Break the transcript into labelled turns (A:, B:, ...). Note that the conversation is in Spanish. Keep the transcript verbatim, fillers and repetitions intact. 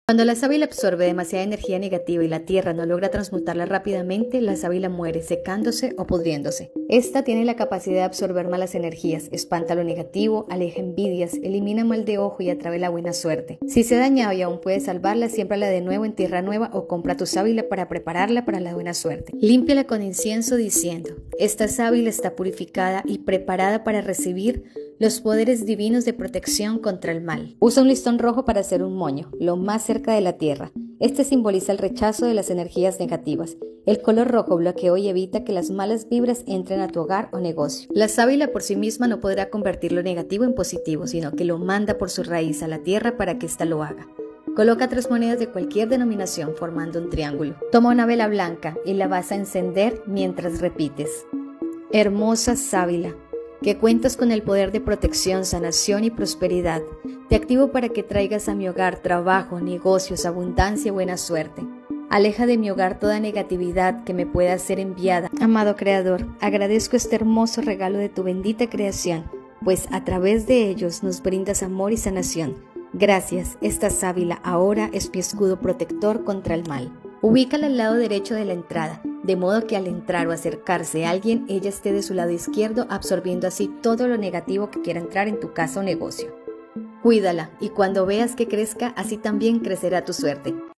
A: Cuando la sábila absorbe demasiada energía negativa y la tierra no logra transmutarla rápidamente, la sábila muere secándose o pudriéndose. Esta tiene la capacidad de absorber malas energías, espanta lo negativo, aleja envidias, elimina mal de ojo y atrae la buena suerte. Si se dañaba y aún puedes salvarla, siémbrala de nuevo en tierra nueva o compra tu sábila para prepararla para la buena suerte. Límpiala con incienso diciendo: esta sábila está purificada y preparada para recibir los poderes divinos de protección contra el mal. Usa un listón rojo para hacer un moño, lo más cerca de la tierra. Este simboliza el rechazo de las energías negativas. El color rojo bloquea y evita que las malas vibras entren a tu hogar o negocio. La sábila por sí misma no podrá convertir lo negativo en positivo, sino que lo manda por su raíz a la tierra para que ésta lo haga. Coloca tres monedas de cualquier denominación formando un triángulo. Toma una vela blanca y la vas a encender mientras repites: hermosa sábila, que cuentas con el poder de protección, sanación y prosperidad. Te activo para que traigas a mi hogar trabajo, negocios, abundancia y buena suerte. Aleja de mi hogar toda negatividad que me pueda ser enviada. Amado Creador, agradezco este hermoso regalo de tu bendita creación, pues a través de ellos nos brindas amor y sanación. Gracias, esta sábila ahora es mi escudo protector contra el mal. Ubícala al lado derecho de la entrada, de modo que al entrar o acercarse a alguien, ella esté de su lado izquierdo, absorbiendo así todo lo negativo que quiera entrar en tu casa o negocio. Cuídala, y cuando veas que crezca, así también crecerá tu suerte.